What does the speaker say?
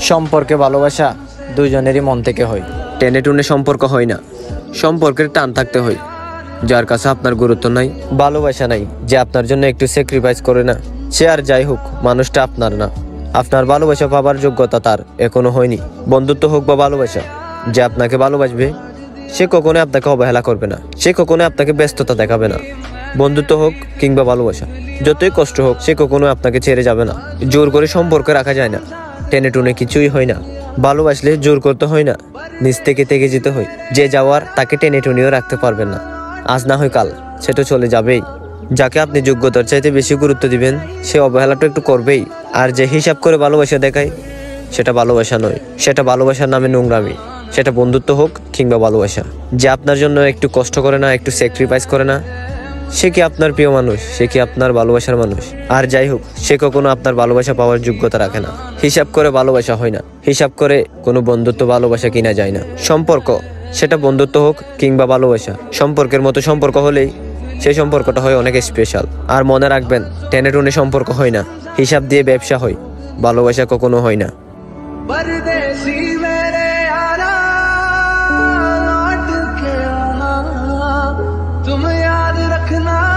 সম্পর্কে ভালোবাসা দুইজনেরই মন থেকে হয়। টেনে টুনে সম্পর্ক হয় না, সম্পর্কের টান থাকতে হয়। যার কাছে আপনার গুরুত্ব নাই, ভালোবাসা নাই, যে আপনার জন্য একটু স্যাক্রিফাইস করে না, সে আর যাই হোক মানুষটা আপনার না। আপনার ভালোবাসা পাবার যোগ্যতা তার এখনো হয়নি। বন্ধুত্ব হোক বা ভালোবাসা, যে আপনাকে ভালোবাসবে সে কখনো আপনাকে অবহেলা করবে না, সে কখনো আপনাকে ব্যস্ততা দেখাবে না। বন্ধুত্ব হোক কিংবা ভালোবাসা, যতই কষ্ট হোক সে কখনো আপনাকে ছেড়ে যাবে না। জোর করে সম্পর্ক রাখা যায় না, টেনে টুনে কিছুই হয় না। ভালোবাসলে জোর করতে হয় না, নিজ থেকে থেকে যেতে হয়। যে যাওয়ার তাকে টেনে টুনেও রাখতে পারবেন না। আজ না হয় কাল সেটা চলে যাবেই। যাকে আপনি যোগ্যতার চাইতে বেশি গুরুত্ব দিবেন সে অবহেলাটা একটু করবেই। আর যে হিসাব করে ভালোবাসা দেখায় সেটা ভালোবাসা নয়, সেটা ভালোবাসার নামে নোংরামি। সেটা বন্ধুত্ব হোক কিংবা ভালোবাসা। যে আপনার জন্য একটু কষ্ট করে না, একটু স্যাক্রিফাইস করে না, সে কি আপনার প্রিয় মানুষ, সে কি আপনার ভালোবাসার মানুষ? আর যাই হোক সে কখনো আপনার ভালোবাসা পাওয়ার যোগ্যতা রাখে না। হিসাব করে ভালোবাসা হয় না, হিসাব করে কোনো বন্ধুত্ব ভালোবাসা কিনা যায় না। সম্পর্ক, সেটা বন্ধুত্ব হোক কিংবা ভালোবাসা, সম্পর্কের মতো সম্পর্ক হলেই সেই সম্পর্কটা হয় অনেক স্পেশাল। আর মনে রাখবেন, টেনে টুনে সম্পর্ক হয় না, হিসাব দিয়ে ব্যবসা হয়, ভালোবাসা কখনো হয় না। परदेसी मेरे यारा लौट के आना, तुम याद रखना।